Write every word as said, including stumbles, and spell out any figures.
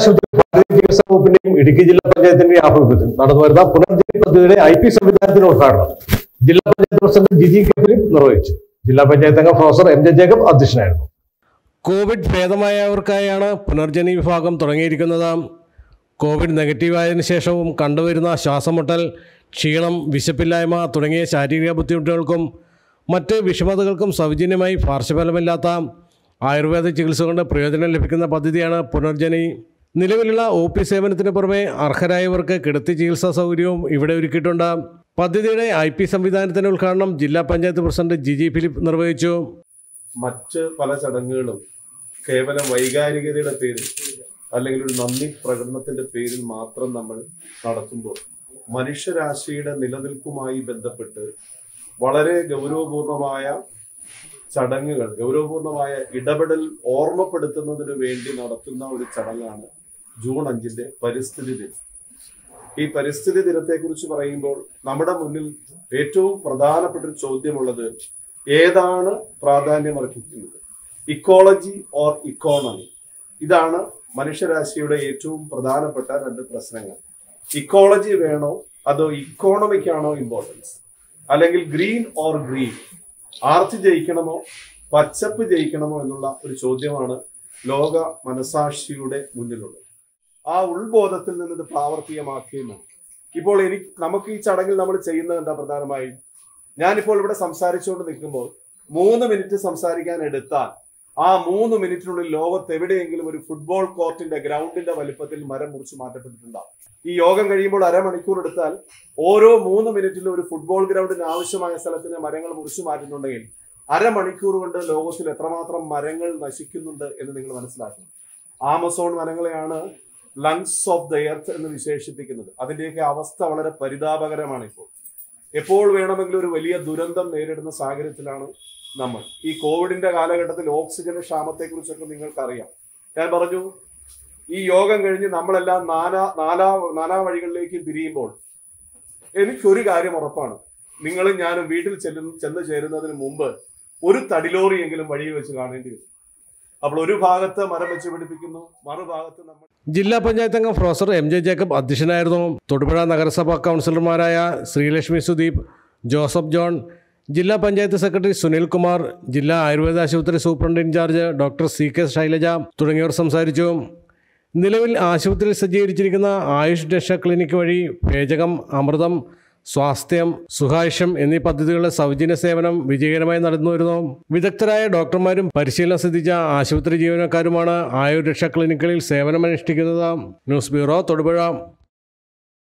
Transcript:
ആശുപത്രി ഭാരതീയ ചികിത്സാ വകുപ്പിന്റെയും ഇടുക്കി ജില്ലാ പഞ്ചായത്തിന്റെയും ആഭിമുഖ്യത്തിൽ നടന്നുവരുന്ന പുനർജനി പദ്ധതിയുടെ ഐ പി സംവിധാനത്തിന്റെ ഉദ്ഘാടനം ജില്ലാ പഞ്ചായത്ത് പ്രസിഡന്റ് ജിജി കെ ഫിലിപ്പ് നിർവഹിച്ചു. ജില്ലാ പഞ്ചായത്ത് അംഗം പ്രൊഫസർ എം ജെ ജേക്കബ് അധ്യക്ഷനായിരുന്നു. കോവിഡ് ഭേദമായവർക്കായാണ് പുനർജനി വിഭാഗം തുടങ്ങിയിരിക്കുന്നത്. കോവിഡ് നെഗറ്റീവായതിനു ശേഷവും കണ്ടുവരുന്ന ശ്വാസമുട്ടൽ, ക്ഷീണം, വിശപ്പില്ലായ്മ തുടങ്ങിയ ശാരീരിക ബുദ്ധിമുട്ടുകൾക്കും മറ്റ് വിഷമതകൾക്കും സൗജന്യമായി പാർശ്വഫലമില്ലാത്ത ആയുർവേദ ചികിത്സ കൊണ്ട് പ്രയോജനം ലഭിക്കുന്ന പദ്ധതിയാണ് പുനർജനി. നിലവിലുള്ള ഒ പി സേവനത്തിന് പുറമെ അർഹരായവർക്ക് കിടത്തി ചികിത്സാ സൗകര്യവും ഇവിടെ ഒരുക്കിയിട്ടുണ്ട്. പദ്ധതിയുടെ ഐ പി സംവിധാനത്തിന്റെ ഉദ്ഘാടനം ജില്ലാ പഞ്ചായത്ത് പ്രസിഡന്റ് ജിജി ഫിലിപ്പ് നിർവഹിച്ചു. മറ്റ് പല ചടങ്ങുകളും കേവലം വൈകാരികതയുടെ പേരിൽ അല്ലെങ്കിൽ ഒരു നന്ദി പ്രകടനത്തിന്റെ പേരിൽ മാത്രം നമ്മൾ നടത്തുമ്പോൾ മനുഷ്യരാശിയുടെ നിലനിൽപ്പുമായി ബന്ധപ്പെട്ട് വളരെ ഗൗരവപൂർണമായ ചടങ്ങുകൾ, ഗൗരവപൂർണമായ ഇടപെടൽ ഓർമ്മപ്പെടുത്തുന്നതിന് വേണ്ടി നടത്തുന്ന ഒരു ചടങ്ങാണ് ജൂൺ അഞ്ചിന്റെ പരിസ്ഥിതി ദിനം. ഈ പരിസ്ഥിതി ദിനത്തെക്കുറിച്ച് പറയുമ്പോൾ നമ്മുടെ മുന്നിൽ ഏറ്റവും പ്രധാനപ്പെട്ട ഒരു ചോദ്യമുള്ളത് ഏതാണ് പ്രാധാന്യം അർഹിക്കുന്നത്, ഇക്കോളജി ഓർ ഇക്കോണമി? ഇതാണ് മനുഷ്യരാശിയുടെ ഏറ്റവും പ്രധാനപ്പെട്ട രണ്ട് പ്രശ്നങ്ങൾ. ഇക്കോളജി വേണോ അതോ ഇക്കോണമിക്കാണോ ഇമ്പോർട്ടൻസ്? അല്ലെങ്കിൽ ഗ്രീൻ ഓർ ഗ്രീൻ, ആർത്തി ജയിക്കണമോ പച്ചപ്പ് ജയിക്കണമോ എന്നുള്ള ഒരു ചോദ്യമാണ് ലോക മനസാക്ഷിയുടെ മുന്നിലുള്ളത്. ആ ഉൾബോധത്തിൽ നിന്ന് ഇത് പ്രാവർത്തികമാക്കിയെന്നാണ്. ഇപ്പോൾ എനിക്ക് നമുക്ക് ഈ ചടങ്ങിൽ നമ്മൾ ചെയ്യുന്നത് എന്താ? പ്രധാനമായും ഞാനിപ്പോൾ ഇവിടെ സംസാരിച്ചുകൊണ്ട് നിൽക്കുമ്പോൾ മൂന്ന് മിനിറ്റ് സംസാരിക്കാൻ എടുത്താൽ ആ മൂന്ന് മിനിറ്റിനുള്ളിൽ ലോകത്ത് എവിടെയെങ്കിലും ഒരു ഫുട്ബോൾ കോർട്ടിന്റെ ഗ്രൗണ്ടിന്റെ വലിപ്പത്തിൽ മരം മുറിച്ച് മാറ്റപ്പെട്ടിട്ടുണ്ടാവും. ഈ യോഗം കഴിയുമ്പോൾ അരമണിക്കൂർ എടുത്താൽ ഓരോ മൂന്ന് മിനിറ്റിലും ഒരു ഫുട്ബോൾ ഗ്രൗണ്ടിന് ആവശ്യമായ സ്ഥലത്തിന് മരങ്ങൾ മുറിച്ചു മാറ്റുന്നുണ്ടെങ്കിൽ അരമണിക്കൂർ കൊണ്ട് ലോകത്തിൽ എത്രമാത്രം മരങ്ങൾ നശിക്കുന്നുണ്ട് എന്ന് നിങ്ങൾ മനസ്സിലാക്കണം. ആമസോൺ വനങ്ങളെയാണ് ലങ്സ് ഓഫ് ദ എർത്ത് എന്ന് വിശേഷിപ്പിക്കുന്നത്. അതിന്റെയൊക്കെ അവസ്ഥ വളരെ പരിതാപകരമാണ്. ഇപ്പോൾ എപ്പോൾ വേണമെങ്കിലും ഒരു വലിയ ദുരന്തം നേരിടുന്ന സാഹചര്യത്തിലാണ് നമ്മൾ. ഈ കോവിഡിന്റെ കാലഘട്ടത്തിൽ ഓക്സിജന്റെ ക്ഷാമത്തെ കുറിച്ചൊക്കെ നിങ്ങൾക്കറിയാം. ഞാൻ പറഞ്ഞു, ഈ യോഗം കഴിഞ്ഞ് നമ്മളെല്ലാം നാനാ നാലാ നാനാ വഴികളിലേക്ക് തിരിയുമ്പോൾ എനിക്കൊരു കാര്യം ഉറപ്പാണ്, നിങ്ങളും ഞാനും വീട്ടിൽ ചെല്ലുന്ന ചെന്ന് ചേരുന്നതിന് മുമ്പ് ഒരു തടിലോറിയെങ്കിലും വഴിയിൽ വെച്ച് കാണേണ്ടി വരും. അപ്പോൾ ഒരു ഭാഗത്ത് മരം വെച്ച് പിടിപ്പിക്കുന്നു, മറുഭാഗത്ത് നമ്മൾ. ജില്ലാ പഞ്ചായത്ത് അംഗം പ്രൊഫസർ എം ജെ ജേക്കബ് അധ്യക്ഷനായിരുന്നു. തൊടുപുഴ നഗരസഭാ കൗൺസിലർമാരായ ശ്രീലക്ഷ്മി സുദീപ്, ജോസഫ് ജോൺ, ജില്ലാ പഞ്ചായത്ത് സെക്രട്ടറി സുനിൽ കുമാർ, ജില്ലാ ആയുർവേദ ആശുപത്രി superintendent in charge doctor C K Shailaja തുടങ്ങിയവർ സംസാരിച്ചു. നിലവിൽ ആശുപത്രിയിൽ സജ്ജീകരിച്ചിരിക്കുന്ന ആയുഷ് രക്ഷ ക്ലിനിക്ക് വഴി പേചകം, അമൃതം, സ്വാസ്ഥ്യം, സുഖായുഷം എന്നീ പദ്ധതികളുടെ സൗജന്യ സേവനം വിജയകരമായി നടന്നു വരുന്നു. വിദഗ്ധരായ ഡോക്ടർമാരും പരിശീലനം സിദ്ധിച്ച ആശുപത്രി ജീവനക്കാരുമാണ് ആയുർ രക്ഷാ ക്ലിനിക്കുകളിൽ സേവനമനുഷ്ഠിക്കുന്നത്. News bureau, Thodupuzha.